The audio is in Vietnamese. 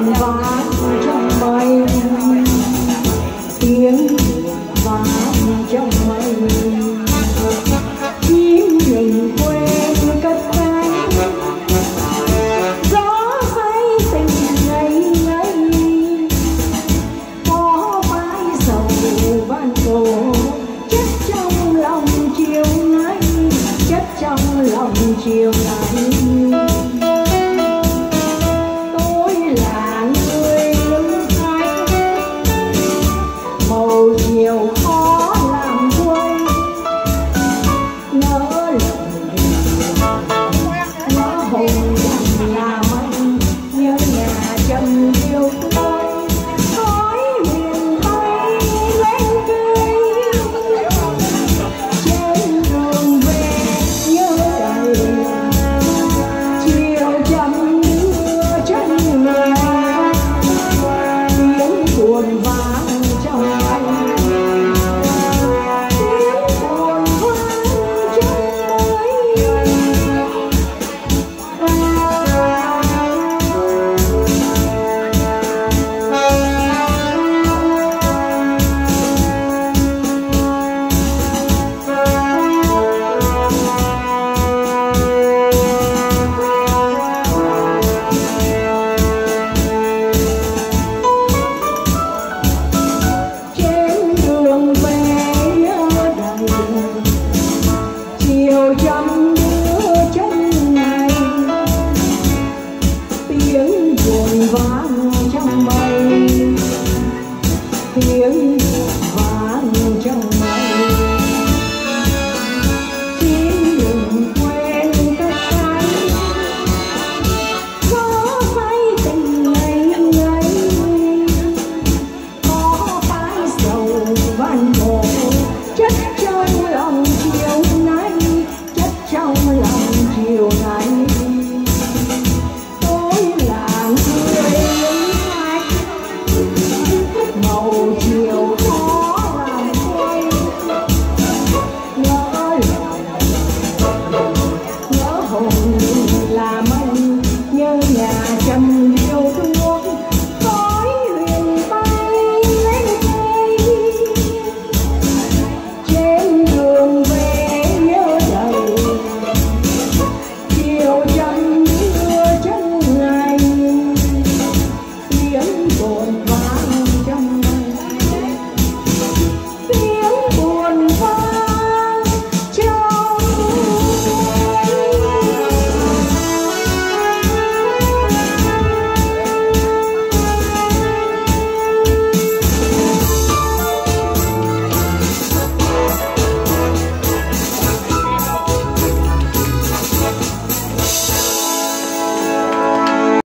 buồn vang trong mây, tiếng vang trong mây. Chim rừng quê cất cánh, gió say tình ngây ngây. Có mái sầu ban cổ chất trong lòng chiều nay, chất trong lòng chiều nay. Tôi là người lưng khách, màu chiều khó làm quên. Ngỡ lòng ngỡ hồn rằng là mây, nhớ nhà trầm yêu tôi. Khói miền Tây lên cười, trên đường về nhớ đầy. Chiều chậm đưa chân người, tiếng buồn vang trong anh, tiếng buồn vang trong mây. Trên đường về nhớ đầy, chiều chậm đưa chân ngày. Tiếng buồn vang trong mây, tiếng